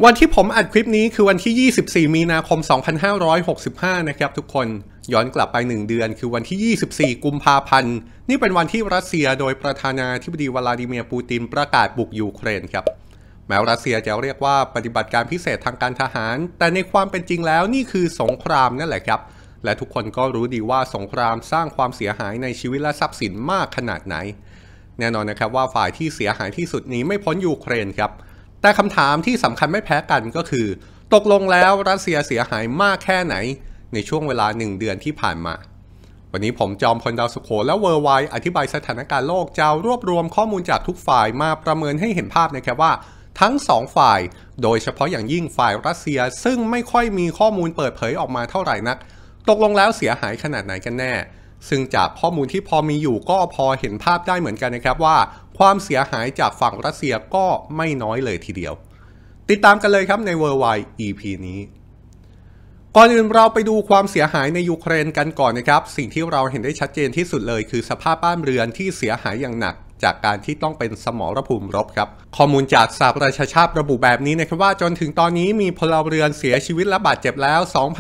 วันที่ผมอัดคลิปนี้คือวันที่ 24 มีนาคม 2565 นะครับทุกคนย้อนกลับไป1เดือนคือวันที่ 24 กุมภาพันธ์นี่เป็นวันที่รัสเซียโดยประธานาธิบดีวลาดิเมียร์ปูตินประกาศบุกยูเครนครับแม้รัสเซียจะเรียกว่าปฏิบัติการพิเศษทางการทหารแต่ในความเป็นจริงแล้วนี่คือสงครามนั่นแหละครับและทุกคนก็รู้ดีว่าสงครามสร้างความเสียหายในชีวิตและทรัพย์สินมากขนาดไหนแน่นอนนะครับว่าฝ่ายที่เสียหายที่สุดนี้ไม่พ้นยูเครนครับแต่คำถามที่สำคัญไม่แพ้กันก็คือตกลงแล้วรัสเซียเสียหายมากแค่ไหนในช่วงเวลา1เดือนที่ผ่านมาวันนี้ผมจอมพลดาวสุโขและเวอร์ไวอธิบายสถานการณ์โลกจะรวบรวมข้อมูลจากทุกฝ่ายมาประเมินให้เห็นภาพนะครับว่าทั้ง2ฝ่ายโดยเฉพาะอย่างยิ่งฝ่ายรัสเซียซึ่งไม่ค่อยมีข้อมูลเปิดเผยออกมาเท่าไหร่นักตกลงแล้วเสียหายขนาดไหนกันแน่ซึ่งจากข้อมูลที่พอมีอยู่ก็พอเห็นภาพได้เหมือนกันนะครับว่าความเสียหายจากฝั่งรัสเซียก็ไม่น้อยเลยทีเดียวติดตามกันเลยครับใน Worldwide EP นี้ก่อนอื่นเราไปดูความเสียหายในยูเครนกันก่อนนะครับสิ่งที่เราเห็นได้ชัดเจนที่สุดเลยคือสภาพบ้านเรือนที่เสียหายอย่างหนักจากการที่ต้องเป็นสมรภูมิรบครับข้อมูลจากสหประชาชาติระบุแบบนี้นะครับว่าจนถึงตอนนี้มีพลเรือนเสียชีวิตและบาดเจ็บแล้ว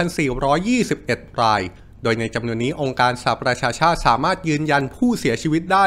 2,421 รายโดยในจำนวนนี้องค์การสหประชาชาติสามารถยืนยันผู้เสียชีวิตได้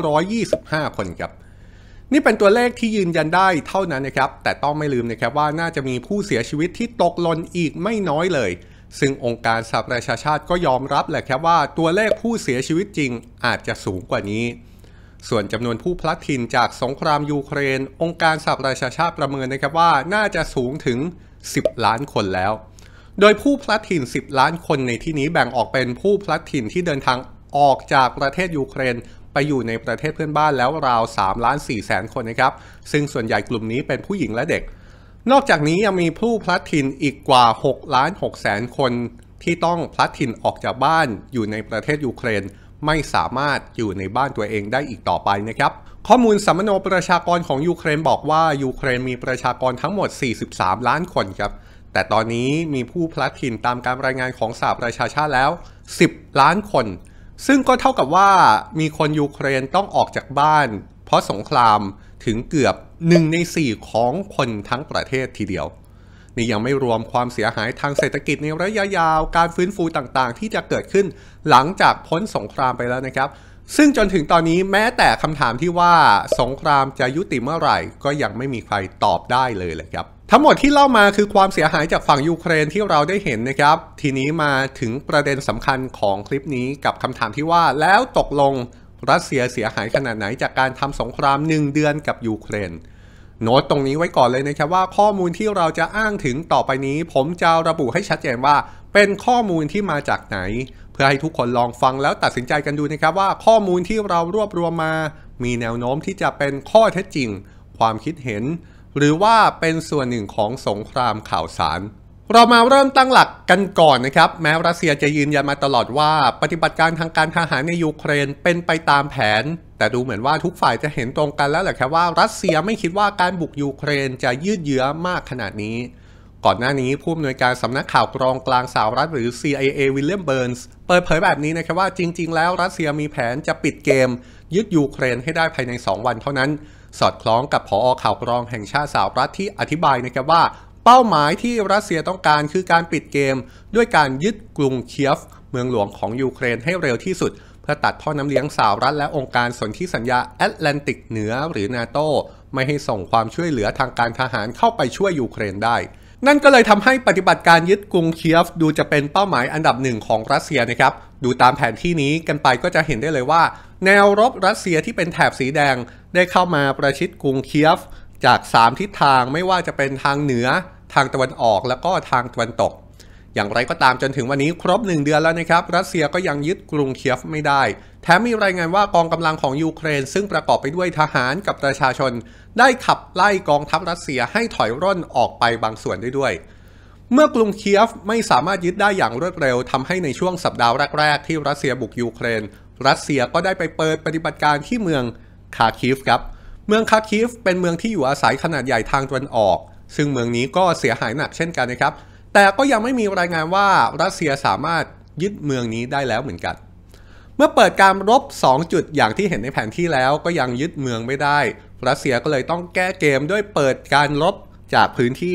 925 คนครับนี่เป็นตัวเลขที่ยืนยันได้เท่านั้นนะครับแต่ต้องไม่ลืมนะครับว่าน่าจะมีผู้เสียชีวิตที่ตกหล่นอีกไม่น้อยเลยซึ่งองค์การสหประชาชาติก็ยอมรับแหละครับว่าตัวเลขผู้เสียชีวิตจริงอาจจะสูงกว่านี้ส่วนจำนวนผู้พลัดถิ่นจากสงครามยูเครนองค์การสหประชาชาติประเมินนะครับว่าน่าจะสูงถึง10 ล้านคนแล้วโดยผู้พลัดถิ่น10 ล้านคนในที่นี้แบ่งออกเป็นผู้พลัดถิ่นที่เดินทางออกจากประเทศยูเครนไปอยู่ในประเทศเพื่อนบ้านแล้วราว 3,400,000 คนนะครับซึ่งส่วนใหญ่กลุ่มนี้เป็นผู้หญิงและเด็กนอกจากนี้ยังมีผู้พลัดถิ่นอีกกว่า 6,600,000 คนที่ต้องพลัดถิ่นออกจากบ้านอยู่ในประเทศยูเครนไม่สามารถอยู่ในบ้านตัวเองได้อีกต่อไปนะครับข้อมูลสัมมโนประชากรของยูเครนบอกว่ายูเครนมีประชากรทั้งหมด43 ล้านคนครับแต่ตอนนี้มีผู้พลัดถิ่นตามการรายงานของสหประชาชาติแล้ว10 ล้านคนซึ่งก็เท่ากับว่ามีคนยูเครนต้องออกจากบ้านเพราะสงครามถึงเกือบ1 ใน 4ของคนทั้งประเทศทีเดียวนี่ยังไม่รวมความเสียหายทางเศรษฐกิจในระยะยาวการฟื้นฟูต่างๆที่จะเกิดขึ้นหลังจากพ้นสงครามไปแล้วนะครับซึ่งจนถึงตอนนี้แม้แต่คำถามที่ว่าสงครามจะยุติเมื่อไหร่ก็ยังไม่มีใครตอบได้เลยแหละครับทั้งหมดที่เล่ามาคือความเสียหายจากฝั่งยูเครนที่เราได้เห็นนะครับทีนี้มาถึงประเด็นสำคัญของคลิปนี้กับคำถามที่ว่าแล้วตกลงรัสเซียเสียหายขนาดไหนจากการทำสงคราม1 เดือนกับยูเครนโน้ตตรงนี้ไว้ก่อนเลยนะครับว่าข้อมูลที่เราจะอ้างถึงต่อไปนี้ผมจะระบุให้ชัดเจนว่าเป็นข้อมูลที่มาจากไหนเพื่อให้ทุกคนลองฟังแล้วตัดสินใจกันดูนะครับว่าข้อมูลที่เรารวบรวมมามีแนวโน้มที่จะเป็นข้อเท็จจริงความคิดเห็นหรือว่าเป็นส่วนหนึ่งของสงครามข่าวสารเรามาเริ่มตั้งหลักกันก่อนนะครับแม้รัสเซียจะยืนยันมาตลอดว่าปฏิบัติการทางการทหารในยูเครนเป็นไปตามแผนแต่ดูเหมือนว่าทุกฝ่ายจะเห็นตรงกันแล้วแหละครับว่ารัสเซียไม่คิดว่าการบุกยูเครนจะยืดเยื้อมากขนาดนี้ก่อนหน้านี้ผู้อำนวยการสำนักข่าวกรองกลางสหรัฐหรือ CIA วิลเลียมเบิร์นส์เปิดเผยแบบนี้นะครับว่าจริงๆแล้วรัสเซียมีแผนจะปิดเกมยึดยูเครนให้ได้ภายใน2 วันเท่านั้นสอดคล้องกับผอ.ข่าวกรองแห่งชาติสหรัฐที่อธิบายนะครับว่าเป้าหมายที่รัสเซียต้องการคือการปิดเกมด้วยการยึดกรุงเคียฟเมืองหลวงของยูเครนให้เร็วที่สุดเพื่อตัดท่อน้ำเลี้ยงสหรัฐและองค์การสนธิสัญญาแอตแลนติกเหนือหรือนาโตไม่ให้ส่งความช่วยเหลือทางการทหารเข้าไปช่วยยูเครนได้นั่นก็เลยทำให้ปฏิบัติการยึดกรุงเคียฟดูจะเป็นเป้าหมายอันดับ1ของรัสเซียนะครับดูตามแผนที่นี้กันไปก็จะเห็นได้เลยว่าแนวรบรัสเซียที่เป็นแถบสีแดงได้เข้ามาประชิดกรุงเคียฟจาก3 ทิศทางไม่ว่าจะเป็นทางเหนือทางตะวันออกแล้วก็ทางตะวันตกอย่างไรก็ตามจนถึงวันนี้ครบ1 เดือนแล้วนะครับรัสเซียก็ยังยึดกรุงเคียฟไม่ได้แถมมีรายงานว่ากองกำลังของยูเครนซึ่งประกอบไปด้วยทหารกับประชาชนได้ขับไล่กองทัพรัสเซียให้ถอยร่นออกไปบางส่วนด้วยเมื่อกรุงเคียฟไม่สามารถยึดได้อย่างรวดเร็วทำให้ในช่วงสัปดาห์แรกๆที่รัสเซียบุกยูเครนรัสเซียก็ได้ไปเปิดปฏิบัติการที่เมืองคาคิฟครับเมืองคาคิฟเป็นเมืองที่อยู่อาศัยขนาดใหญ่ทางตะวันออกซึ่งเมืองนี้ก็เสียหายหนักเช่นกันนะครับแต่ก็ยังไม่มีรายงานว่ารัสเซียสามารถยึดเมืองนี้ได้แล้วเหมือนกันเมื่อเปิดการรบ2 จุดอย่างที่เห็นในแผนที่แล้วก็ยังยึดเมืองไม่ได้รัสเซียก็เลยต้องแก้เกมด้วยเปิดการรบจากพื้นที่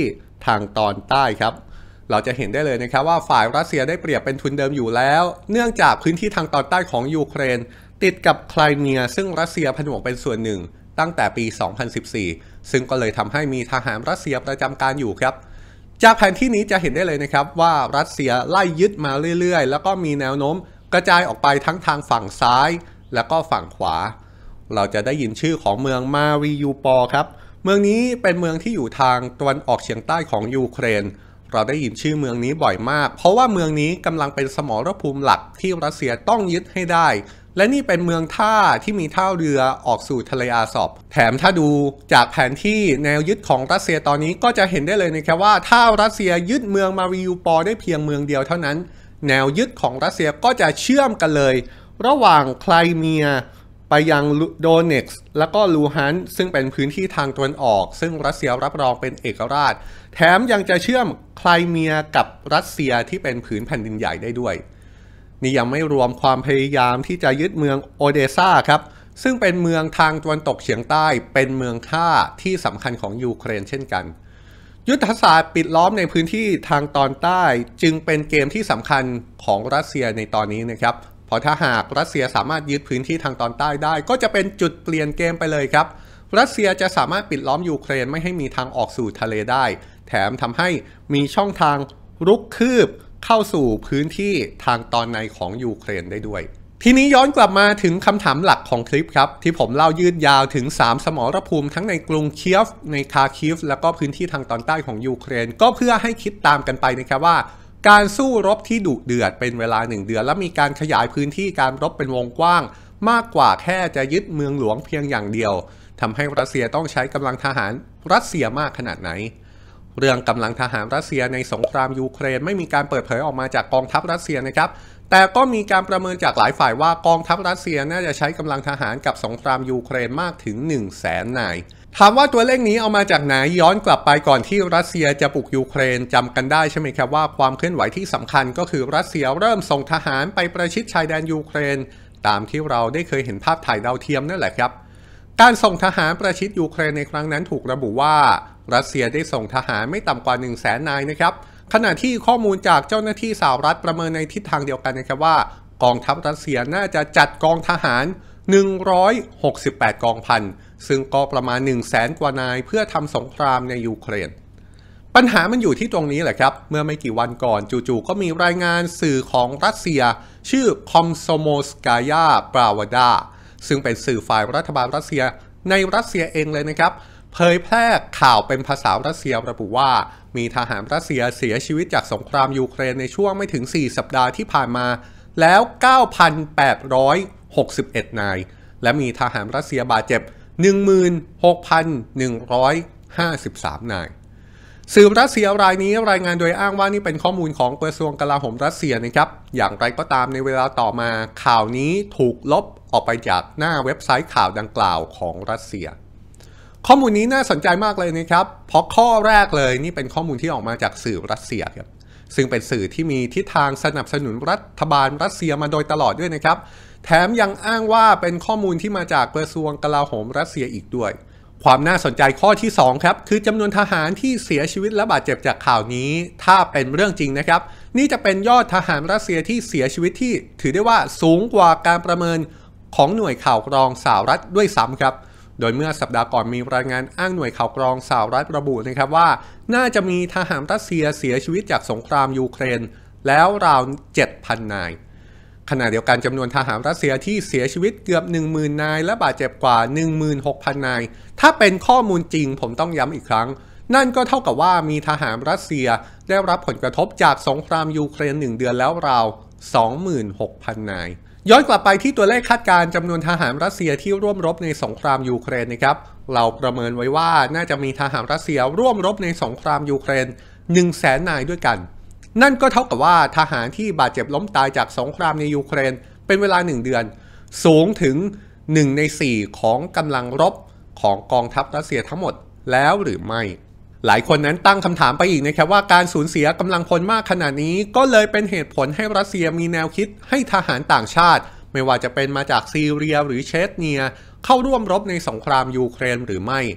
ทางตอนใต้ครับเราจะเห็นได้เลยนะครับว่าฝ่ายรัสเซียได้เปรียบเป็นทุนเดิมอยู่แล้วเนื่องจากพื้นที่ทางตอนใต้ของยูเครนติดกับไครเมียซึ่งรัสเซียผนวกเป็นส่วนหนึ่งตั้งแต่ปี 2014 ซึ่งก็เลยทำให้มีทหารรัสเซียประจำการอยู่ครับจากแผนที่นี้จะเห็นได้เลยนะครับว่ารัสเซียไล่ยึดมาเรื่อยๆแล้วก็มีแนวโน้มกระจายออกไปทั้งทางฝั่งซ้ายและก็ฝั่งขวาเราจะได้ยินชื่อของเมืองมาริยูปอลครับเมืองนี้เป็นเมืองที่อยู่ทางตะวันออกเฉียงใต้ของยูเครนเราได้ยินชื่อเมืองนี้บ่อยมากเพราะว่าเมืองนี้กำลังเป็นสมรภูมิหลักที่รัสเซียต้องยึดให้ได้และนี่เป็นเมืองท่าที่มีท่าเรือออกสู่ทะเลอาซอบแถมถ้าดูจากแผนที่แนวยึดของรัสเซียตอนนี้ก็จะเห็นได้เลยนะครับว่าถ้ารัสเซียยึดเมืองมาริยูปอลได้เพียงเมืองเดียวเท่านั้นแนวยึดของรัสเซียก็จะเชื่อมกันเลยระหว่างไครเมียไปยังโดเน็กซ์และก็ลูฮันซึ่งเป็นพื้นที่ทางตะวันออกซึ่งรัสเซียรับรองเป็นเอกราชแถมยังจะเชื่อมไครเมียกับรัสเซียที่เป็นผืนแผ่นดินใหญ่ได้ด้วยนี่ยังไม่รวมความพยายามที่จะยึดเมืองโอเดซาครับซึ่งเป็นเมืองทางตะวันตกเฉียงใต้เป็นเมืองท่าที่สำคัญของยูเครนเช่นกันยุทธศาสตร์ปิดล้อมในพื้นที่ทางตอนใต้จึงเป็นเกมที่สำคัญของรัสเซียในตอนนี้นะครับเพราะถ้าหากรัสเซียสามารถยึดพื้นที่ทางตอนใต้ได้ก็จะเป็นจุดเปลี่ยนเกมไปเลยครับรัสเซียจะสามารถปิดล้อมยูเครนไม่ให้มีทางออกสู่ทะเลได้แถมทำให้มีช่องทางรุกคืบเข้าสู่พื้นที่ทางตอนในของยูเครนได้ด้วยทีนี้ย้อนกลับมาถึงคำถามหลักของคลิปครับที่ผมเล่ายืดยาวถึง3สมรภูมิทั้งในกรุงเคียฟในคาคิฟแล้วก็พื้นที่ทางตอนใต้ของยูเครนก็เพื่อให้คิดตามกันไปนะครับว่าการสู้รบที่ดุเดือดเป็นเวลา1 เดือนและมีการขยายพื้นที่การรบเป็นวงกว้างมากกว่าแค่จะยึดเมืองหลวงเพียงอย่างเดียวทำให้รัสเซียต้องใช้กำลังทหารรัสเซียมากขนาดไหนเรื่องกำลังทหารรัสเซียในสงครามยูเครนไม่มีการเปิดเผยออกมาจากกองทัพรัสเซียนะครับแต่ก็มีการประเมินจากหลายฝ่ายว่ากองทัพรัสเซียน่าจะใช้กำลังทหารกับสงครามยูเครนมากถึง 100,000 นายถามว่าตัวเลขนี้เอามาจากไหนย้อนกลับไปก่อนที่รัสเซียจะบุกยูเครนจำกันได้ใช่ไหมครับว่าความเคลื่อนไหวที่สำคัญก็คือรัสเซียเริ่มส่งทหารไปประชิดชายแดนยูเครนตามที่เราได้เคยเห็นภาพถ่ายดาวเทียมนั่นแหละครับการส่งทหารประชิดยูเครนในครั้งนั้นถูกระบุว่ารัสเซียได้ส่งทหารไม่ต่ำกว่า 100,000 นายนะครับขณะที่ข้อมูลจากเจ้าหน้าที่สหรัฐประเมินในทิศทางเดียวกันนะครับว่ากองทัพรัสเซียน่าจะจัดกองทหาร168กองพันซึ่งก็ประมาณ 100,000 กว่านายเพื่อทำสงครามในยูเครนปัญหามันอยู่ที่ตรงนี้แหละครับเมื่อไม่กี่วันก่อนจู่ๆก็มีรายงานสื่อของรัสเซียชื่อคอมโซโมสกายาปราวดาซึ่งเป็นสื่อฝ่ายรัฐบาลรัสเซียในรัสเซียเองเลยนะครับเผยแพร่ข่าวเป็นภาษารัสเซียระบุว่ามีทหารรัสเซียเสียชีวิตจากสงครามยูเครนในช่วงไม่ถึง4 สัปดาห์ที่ผ่านมาแล้ว 9,861 นายและมีทหารรัสเซียบาดเจ็บ 16,153 นายสื่อรัสเซียรายนี้รายงานโดยอ้างว่านี่เป็นข้อมูลของกระทรวงกลาโหมรัสเซียนะครับอย่างไรก็ตามในเวลาต่อมาข่าวนี้ถูกลบออกไปจากหน้าเว็บไซต์ข่าวดังกล่าวของรัสเซียข้อมูลนี้น่าสนใจมากเลยนะครับเพราะข้อแรกเลยนี่เป็นข้อมูลที่ออกมาจากสื่อรัสเซียครับซึ่งเป็นสื่อที่มีทิศทางสนับสนุนรัฐบาลรัสเซียมาโดยตลอดด้วยนะครับแถมยังอ้างว่าเป็นข้อมูลที่มาจากกระทรวงกลาโหมรัสเซียอีกด้วยความน่าสนใจข้อที่2ครับคือจำนวนทหารที่เสียชีวิตและบาดเจ็บจากข่าวนี้ถ้าเป็นเรื่องจริงนะครับนี่จะเป็นยอดทหารรัสเซียที่เสียชีวิตที่ถือได้ว่าสูงกว่าการประเมินของหน่วยข่าวกรองสหรัฐด้วยซ้ำครับโดยเมื่อสัปดาห์ก่อนมีรายงานอ้างหน่วยข่าวกรองสหรัฐระบุนะครับว่าน่าจะมีทหารรัสเซียเสียชีวิตจากสงครามยูเครนแล้วราว 7,000 นายขณะเดียวกันจำนวนทหารรัสเซียที่เสียชีวิตเกือบ 10,000 นายและบาดเจ็บกว่า 16,000 นายถ้าเป็นข้อมูลจริงผมต้องย้ำอีกครั้งนั่นก็เท่ากับว่ามีทหารรัสเซียได้รับผลกระทบจากสงครามยูเครน1 เดือนแล้วราว 26,000 นายย้อนกลับไปที่ตัวเลขคาดการณ์จำนวนทหารรัสเซียที่ร่วมรบในสงครามยูเครนนะครับเราประเมินไว้ว่าน่าจะมีทหารรัสเซียร่วมรบในสงครามยูเครน 100,000 นายด้วยกันนั่นก็เท่ากับว่าทหารที่บาดเจ็บล้มตายจากสงครามในยูเครนเป็นเวลา1 เดือนสูงถึง1 ใน 4ของกำลังรบของกองทัพรัสเซียทั้งหมดแล้วหรือไม่หลายคนนั้นตั้งคำถามไปอีกนะครับว่าการสูญเสียกำลังพลมากขนาดนี้ก็เลยเป็นเหตุผลให้รัสเซียมีแนวคิดให้ทหารต่างชาติไม่ว่าจะเป็นมาจากซีเรียหรือเชชเนียเข้าร่วมรบในสงครามยูเครนหรือไม่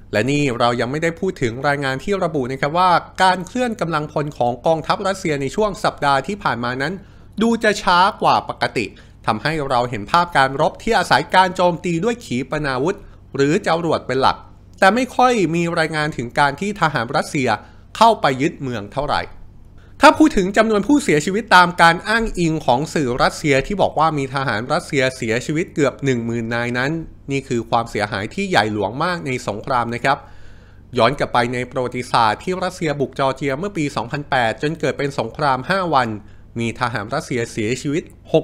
และนี่เรายังไม่ได้พูดถึงรายงานที่ระบุนะครับว่าการเคลื่อนกำลังพลของกองทัพรัสเซียในช่วงสัปดาห์ที่ผ่านมานั้นดูจะช้ากว่าปกติทำให้เราเห็นภาพการรบที่อาศัยการโจมตีด้วยขีปนาวุธหรือจรวดเป็นหลักแต่ไม่ค่อยมีรายงานถึงการที่ทหารรัสเซียเข้าไปยึดเมืองเท่าไหร่ถ้าพูดถึงจำนวนผู้เสียชีวิตตามการอ้างอิงของสื่อรัสเซียที่บอกว่ามีทหารรัสเซียเสียชีวิตเกือบ 10,000 นายนั้นนี่คือความเสียหายที่ใหญ่หลวงมากในสงครามนะครับย้อนกลับไปในประวัติศาสตร์ที่รัสเซียบุกจอร์เจียเมื่อปี 2008 จนเกิดเป็นสงคราม 5 วันมีทหารรัสเซียเสียชีวิต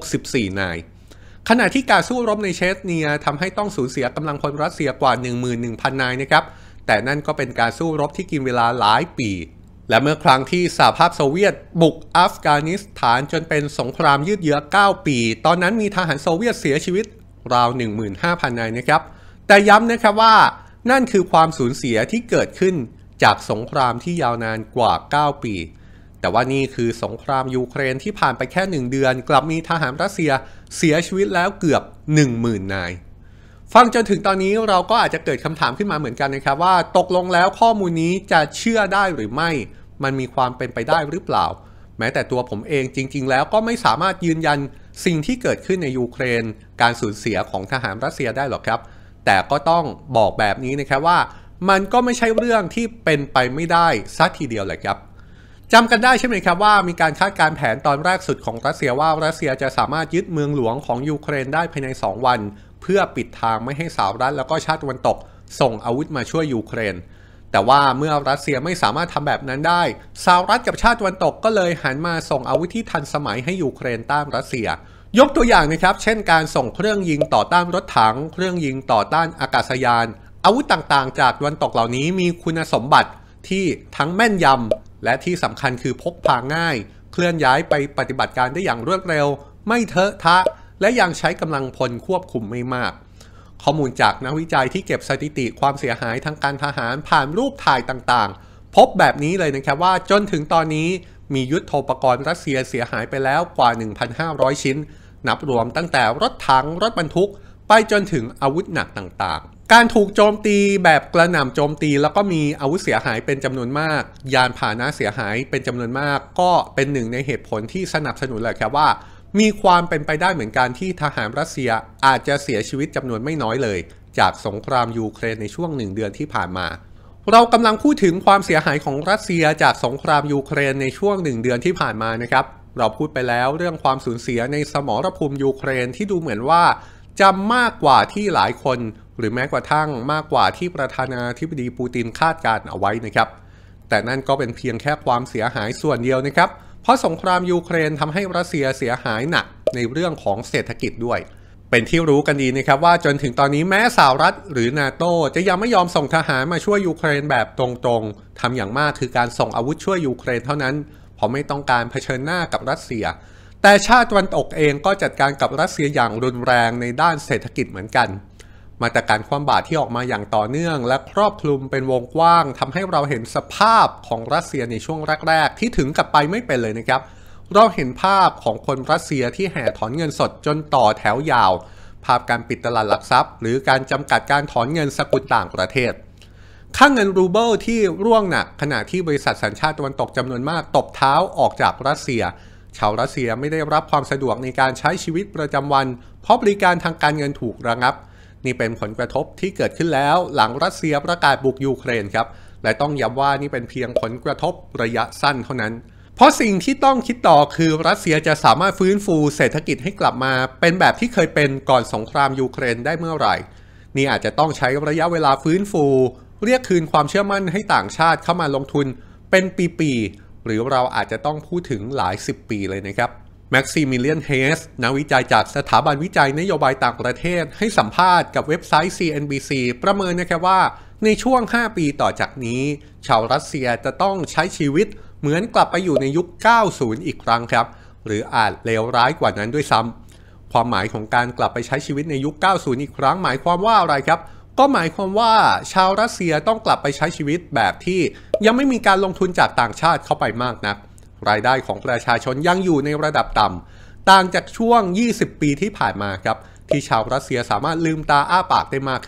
64 นายขณะที่การสู้รบในเชชเนียทำให้ต้องสูญเสียกำลังพลรัสเซียกว่า 11,000 นายนะครับแต่นั่นก็เป็นการสู้รบที่กินเวลาหลายปีและเมื่อครั้งที่สหภาพโซเวียตบุกอัฟกานิสถานจนเป็นสงครามยืดเยื้อ 9 ปีตอนนั้นมีทหารโซเวียตเสียชีวิตราว 15,000 นายนะครับแต่ย้ำนะครับว่านั่นคือความสูญเสียที่เกิดขึ้นจากสงครามที่ยาวนานกว่า 9 ปีแต่ว่านี่คือสงครามยูเครนที่ผ่านไปแค่1 เดือนกลับมีทหารรัสเซียเสียชีวิตแล้วเกือบ 10,000 นายฟังจนถึงตอนนี้เราก็อาจจะเกิดคำถามขึ้นมาเหมือนกันนะครับว่าตกลงแล้วข้อมูลนี้จะเชื่อได้หรือไม่มันมีความเป็นไปได้หรือเปล่าแม้แต่ตัวผมเองจริงๆแล้วก็ไม่สามารถยืนยันสิ่งที่เกิดขึ้นในยูเครนการสูญเสียของทหารรัสเซียได้หรอกครับแต่ก็ต้องบอกแบบนี้นะครับว่ามันก็ไม่ใช่เรื่องที่เป็นไปไม่ได้สักทีเดียวเลยครับจำกันได้ใช่ไหมครับว่ามีการคาดการแผนตอนแรกสุดของรัสเซียว่ารัสเซียจะสามารถยึดเมืองหลวงของยูเครนได้ภายใน2 วันเพื่อปิดทางไม่ให้สหรัฐแล้วก็ชาติตะวันตกส่งอาวุธมาช่วยยูเครนแต่ว่าเมื่อรัสเซียไม่สามารถทำแบบนั้นได้สหรัฐกับชาติตะวันตกก็เลยหันมาส่งอาวุธที่ทันสมัยให้ยูเครนต้านรัสเซียยกตัวอย่างนะครับเช่นการส่งเครื่องยิงต่อต้านรถถังเครื่องยิงต่อต้านอากาศยานอาวุธต่างๆจากตะวันตกเหล่านี้มีคุณสมบัติที่ทั้งแม่นยำและที่สำคัญคือพกพาง่ายเคลื่อนย้ายไปปฏิบัติการได้อย่างรวดเร็วไม่เทอะทะและยังใช้กำลังพลควบคุมไม่มากข้อมูลจากนักวิจัยที่เก็บสถิติความเสียหายทางการทหารผ่านรูปถ่ายต่างๆพบแบบนี้เลยนะครับว่าจนถึงตอนนี้มียุทโธปกรณ์รัสเซียเสียหายไปแล้วกว่า 1,500 ชิ้นนับรวมตั้งแต่รถถังรถบรรทุกไปจนถึงอาวุธหนักต่างๆการถูกโจมตีแบบกระหน่ำโจมตีแล้วก็มีอาวุธเสียหายเป็นจำนวนมากยานพาหนะเสียหายเป็นจำนวนมากก็เป็นหนึ่งในเหตุผลที่สนับสนุนเลยครับว่ามีความเป็นไปได้เหมือนกันที่ทหารรัสเซียอาจจะเสียชีวิตจำนวนไม่น้อยเลยจากสงครามยูเครนในช่วง1 เดือนที่ผ่านมาเรากำลังพูดถึงความเสียหายของรัสเซียจากสงครามยูเครนในช่วง1 เดือนที่ผ่านมานะครับเราพูดไปแล้วเรื่องความสูญเสียในสมรภูมิยูเครนที่ดูเหมือนว่าจะมากกว่าที่หลายคนหรือแม้กระทั่งมากกว่าที่ประธานาธิบดีปูตินคาดการเอาไว้นะครับแต่นั่นก็เป็นเพียงแค่ความเสียหายส่วนเดียวนะครับเพราะสงครามยูเครนทำให้รัสเซียเสียหายหนักในเรื่องของเศรษฐกิจด้วยเป็นที่รู้กันดีนะครับว่าจนถึงตอนนี้แม้สหรัฐหรือนาโตจะยังไม่ยอมส่งทหารมาช่วยยูเครนแบบตรงๆทำอย่างมากคือการส่งอาวุธช่วยยูเครนเท่านั้นเพราะไม่ต้องการเผชิญหน้ากับรัสเซียแต่ชาติตะวันตกเองก็จัดการกับรัสเซียอย่างรุนแรงในด้านเศรษฐกิจเหมือนกันมาตรการคว่ำบาตรที่ออกมาอย่างต่อเนื่องและครอบคลุมเป็นวงกว้างทำให้เราเห็นสภาพของรัสเซียในช่วงแรกๆที่ถึงกับไปไม่เป็นเลยนะครับเราเห็นภาพของคนรัสเซียที่แห่ถอนเงินสดจนต่อแถวยาวภาพการปิดตลาดหลักทรัพย์หรือการจำกัดการถอนเงินสกุลต่างประเทศค่าเงินรูเบิลที่ร่วงหนักขณะที่บริษัทสัญชาติตะวันตกจำนวนมากตบเท้าออกจากรัสเซียชาวรัสเซียไม่ได้รับความสะดวกในการใช้ชีวิตประจำวันเพราะบริการทางการเงินถูกระงับนี่เป็นผลกระทบที่เกิดขึ้นแล้วหลังรัสเซียประกาศบุกยูเครนครับและต้องย้ำว่านี่เป็นเพียงผลกระทบระยะสั้นเท่านั้นเพราะสิ่งที่ต้องคิดต่อคือรัสเซียจะสามารถฟื้นฟูเศรษฐกิจให้กลับมาเป็นแบบที่เคยเป็นก่อนสงครามยูเครนได้เมื่อไหร่นี่อาจจะต้องใช้ระยะเวลาฟื้นฟูเรียกคืนความเชื่อมั่นให้ต่างชาติเข้ามาลงทุนเป็นปีๆหรือเราอาจจะต้องพูดถึงหลาย10 ปีเลยนะครับแม็กซิมิเลียน เฮสนักวิจัยจากสถาบันวิจัยนโยบายต่างประเทศให้สัมภาษณ์กับเว็บไซต์ CNBC ประเมินนะครับว่าในช่วง5 ปีต่อจากนี้ชาวรัสเซียจะต้องใช้ชีวิตเหมือนกลับไปอยู่ในยุค 90 อีกครั้งครับหรืออาจเลวร้ายกว่านั้นด้วยซ้ำความหมายของการกลับไปใช้ชีวิตในยุค 90 อีกครั้งหมายความว่าอะไรครับก็หมายความว่าชาวรัสเซียต้องกลับไปใช้ชีวิตแบบที่ยังไม่มีการลงทุนจากต่างชาติเข้าไปมากนักรายได้ของประชาชนยังอยู่ในระดับต่ำต่างจากช่วง20 ปีที่ผ่านมาครับที่ชาวรัสเซียสามารถลืมตาอ้าปากได้มากขึ้น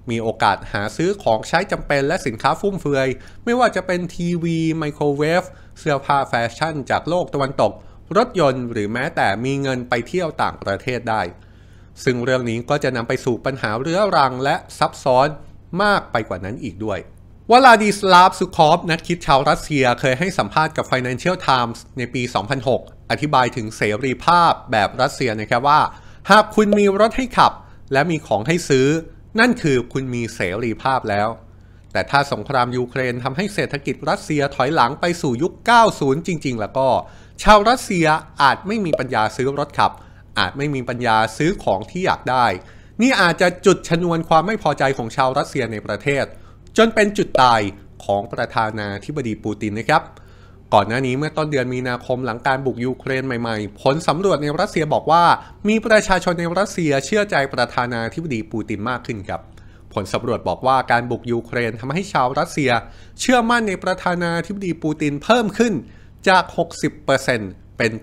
มีโอกาสหาซื้อของใช้จำเป็นและสินค้าฟุ่มเฟือยไม่ว่าจะเป็นทีวีไมโครเวฟเสื้อผ้าแฟชั่นจากโลกตะวันตกรถยนต์หรือแม้แต่มีเงินไปเที่ยวต่างประเทศได้ซึ่งเรื่องนี้ก็จะนำไปสู่ปัญหาเรื้อรังและซับซ้อนมากไปกว่านั้นอีกด้วยวลาดิสลาฟ ซุคอฟนักคิดชาวรัสเซียเคยให้สัมภาษณ์กับ Financial Times ในปี 2006 อธิบายถึงเสรีภาพแบบรัสเซียนะครับว่าหากคุณมีรถให้ขับและมีของให้ซื้อนั่นคือคุณมีเสรีภาพแล้วแต่ถ้าสงครามยูเครนทำให้เศรษฐกิจรัสเซียถอยหลังไปสู่ยุค 90 จริงๆแล้วก็ชาวรัสเซียอาจไม่มีปัญญาซื้อรถขับอาจไม่มีปัญญาซื้อของที่อยากได้นี่อาจจะจุดชนวนความไม่พอใจของชาวรัสเซียในประเทศจนเป็นจุดตายของประธานาธิบดีปูตินนะครับก่อนหน้านี้เมื่อต้นเดือนมีนาคมหลังการบุกยูเครนใหม่ๆผลสำรวจในรัสเซียบอกว่ามีประชาชนในรัสเซียเชื่อใจประธานาธิบดีปูตินมากขึ้นครับผลสำรวจบอกว่าการบุกยูเครนทำให้ชาวรัสเซียเชื่อมั่นในประธานาธิบดีปูตินเพิ่มขึ้นจาก 60% เป็น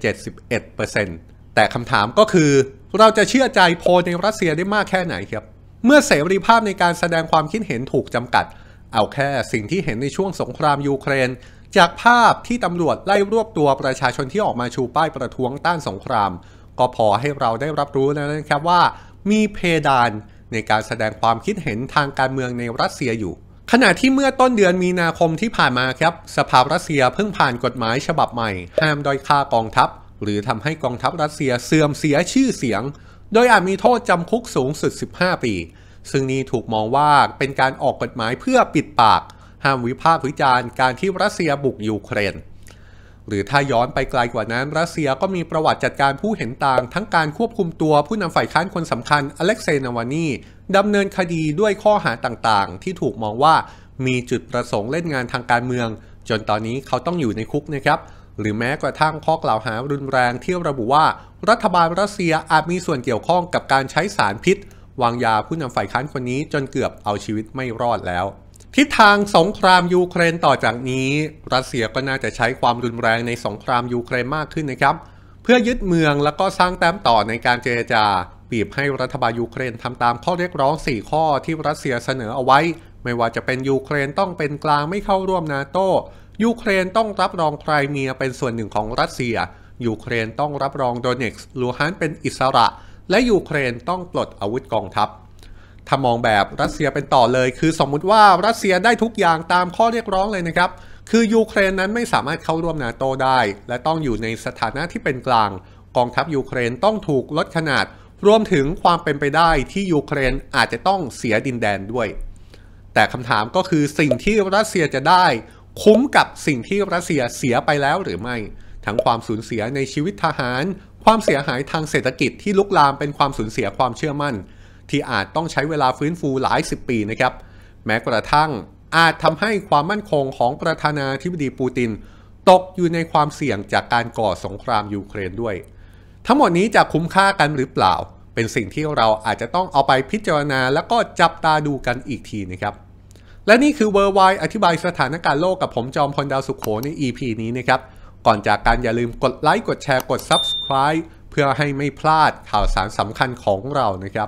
71%แต่คำถามก็คือเราจะเชื่อใจโพลในรัสเซียได้มากแค่ไหนครับเมื่อเสรีภาพในการแสดงความคิดเห็นถูกจำกัดเอาแค่สิ่งที่เห็นในช่วงสงครามยูเครนจากภาพที่ตำรวจไล่รวบตัวประชาชนที่ออกมาชูป้ายประท้วงต้านสงครามก็พอให้เราได้รับรู้แล้วนะครับว่ามีเพดานในการแสดงความคิดเห็นทางการเมืองในรัสเซียอยู่ขณะที่เมื่อต้นเดือนมีนาคมที่ผ่านมาครับสภารัสเซียเพิ่งผ่านกฎหมายฉบับใหม่ห้ามด้อยค่ากองทัพหรือทำให้กองทัพรัสเซียเสื่อมเสียชื่อเสียงโดยอาจมีโทษจำคุกสูงสุด 15 ปีซึ่งนี่ถูกมองว่าเป็นการออกกฎหมายเพื่อปิดปากห้ามวิพากษ์วิจารณ์การที่รัสเซียบุกยูเครนหรือถ้าย้อนไปไกลกว่านั้นรัสเซียก็มีประวัติจัดการผู้เห็นต่างทั้งการควบคุมตัวผู้นำฝ่ายค้านคนสำคัญอเล็กเซย์นาวานีดำเนินคดีด้วยข้อหาต่างๆที่ถูกมองว่ามีจุดประสงค์เล่นงานทางการเมืองจนตอนนี้เขาต้องอยู่ในคุกนะครับหรือแม้กระทั่งข้อกล่าวหารุนแรงที่ระบุว่ารัฐบาลรัสเซียอาจมีส่วนเกี่ยวข้องกับการใช้สารพิษวางยาผู้นำฝ่ายค้านคนนี้จนเกือบเอาชีวิตไม่รอดแล้วทิศทางสงครามยูเครนต่อจากนี้รัสเซียก็น่าจะใช้ความรุนแรงในสงครามยูเครนมากขึ้นนะครับเพื่อยึดเมืองแล้วก็สร้างแต้มต่อในการเจรจาบีบให้รัฐบาลยูเครนทำตามข้อเรียกร้อง4ข้อที่รัสเซียเสนอเอาไว้ไม่ว่าจะเป็นยูเครนต้องเป็นกลางไม่เข้าร่วมนาโต้ยูเครนต้องรับรองไครเมียเป็นส่วนหนึ่งของรัสเซียยูเครนต้องรับรองโดเน็กซ์ลูฮานเป็นอิสระและยูเครนต้องปลดอาวุธกองทัพถ้ามองแบบรัสเซียเป็นต่อเลยคือสมมุติว่ารัสเซียได้ทุกอย่างตามข้อเรียกร้องเลยนะครับคือยูเครนนั้นไม่สามารถเข้าร่วมนาโต้ได้และต้องอยู่ในสถานะที่เป็นกลางกองทัพยูเครนต้องถูกลดขนาดรวมถึงความเป็นไปได้ที่ยูเครนอาจจะต้องเสียดินแดนด้วยแต่คำถามก็คือสิ่งที่รัสเซียจะได้คุ้มกับสิ่งที่รัสเซียเสียไปแล้วหรือไม่ทั้งความสูญเสียในชีวิตทหารความเสียหายทางเศรษฐกิจที่ลุกลามเป็นความสูญเสียความเชื่อมั่นที่อาจต้องใช้เวลาฟื้นฟูหลาย10 ปีนะครับแม้กระทั่งอาจทำให้ความมั่นคงของประธานาธิบดีปูตินตกอยู่ในความเสี่ยงจากการก่อสงครามยูเครนด้วยทั้งหมดนี้จะคุ้มค่ากันหรือเปล่าเป็นสิ่งที่เราอาจจะต้องเอาไปพิจารณาแล้วก็จับตาดูกันอีกทีนะครับและนี่คือ Worldwide อธิบายสถานการณ์โลกกับผมจอมพลดาวสุขโขใน EP นี้นะครับก่อนจากกันอย่าลืมกดไลค์กดแชร์กด Subscribe เพื่อให้ไม่พลาดข่าวสารสำคัญของเรานะครับ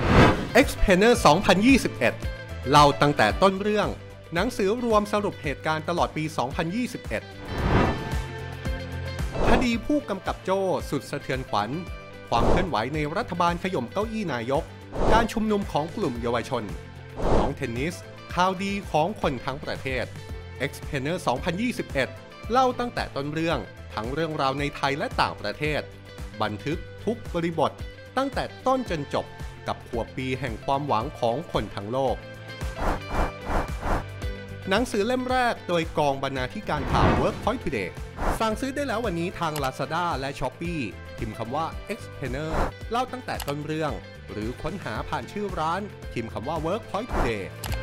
Explainer 2021 เล่าตั้งแต่ต้นเรื่องหนังสือรวมสรุปเหตุการณ์ตลอดปี 2021 คดีผู้กำกับโจ้สุดสะเทือนขวัญความเคลื่อนไหวในรัฐบาลขย่มเก้าอี้นายกการชุมนุมของกลุ่มเยาวชนน้องเทนนิสข่าวดีของคนทั้งประเทศ Explainer 2021 เล่าตั้งแต่ต้นเรื่องทั้งเรื่องราวในไทยและต่างประเทศบันทึกทุกบริบทตั้งแต่ต้นจนจบกับขวบปีแห่งความหวังของคนทั้งโลกหนังสือเล่มแรกโดยกองบรรณาธิการข่าว Workpoint Today สั่งซื้อได้แล้ววันนี้ทาง Lazada และ Shopee พิมพ์คำว่า Explainer เล่าตั้งแต่ต้นเรื่องหรือค้นหาผ่านชื่อร้านพิมพ์คำว่า Workpoint Today